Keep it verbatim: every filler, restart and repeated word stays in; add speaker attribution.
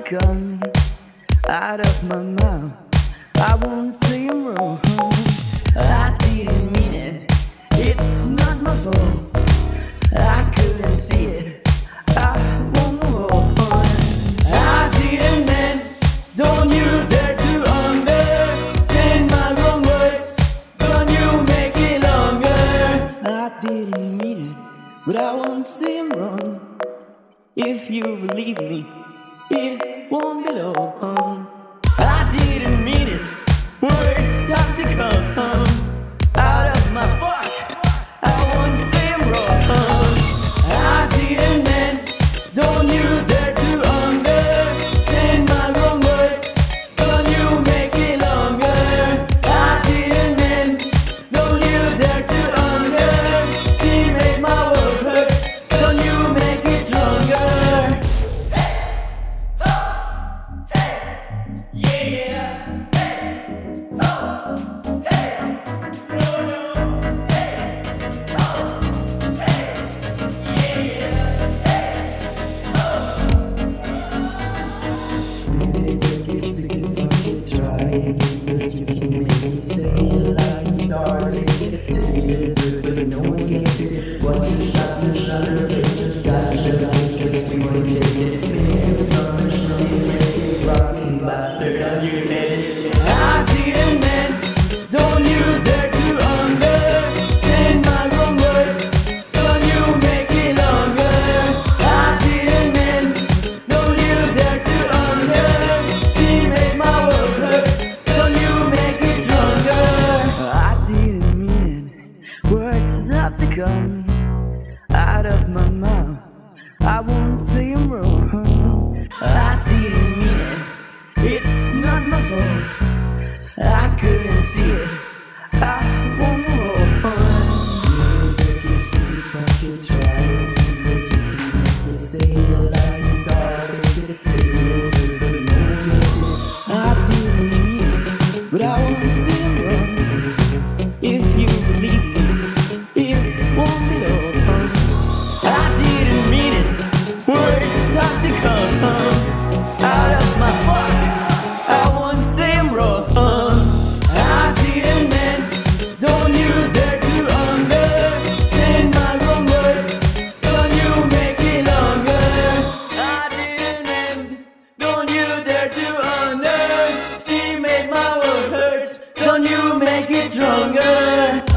Speaker 1: to come out of my mouth. I won't say I'm wrong. I didn't mean it. It's not my fault. I couldn't see it. I won't go on. I didn't mean. Don't you dare to understand my wrong words. Don't you make it longer. I didn't mean it, but I won't say I'm wrong. If you believe me, it won't be long. I didn't mean it. Words start to come out of my fuck. I won't say I'm wrong. I didn't mean. Don't you dare to understand my wrong words. Don't you make it longer. I didn't mean. Don't you dare to underestimate my words. Don't you make it stronger.
Speaker 2: But you can make me say it like you started. Say it, but no one gets it. Watch the sadness on her face. Got to like cause we won't take it. Maybe from the sun, make it rockin' bastard on your head.
Speaker 1: I didn't mean. Don't you dare to understand my wrong words. Don't you make it longer. I didn't mean. Don't you dare to underestimate my words. I didn't mean it. Words have to come out of my mouth. I won't say I'm wrong. I didn't mean it. It's not my fault. I couldn't see it. I won't go on.
Speaker 2: If I could try it, but you can make me say it like you started. Say it, but no one gets it.
Speaker 1: I didn't mean it, but I won't say I'm wrong. If you believe me, it won't be long. I didn't mean it. Words start to come out of my fuck. I won't say I'm wrong. I didn't mean. Don't you dare to understand my wrong words. Don't you make it longer. I didn't mean. Don't you dare to underestimate my words. Don't you make it stronger.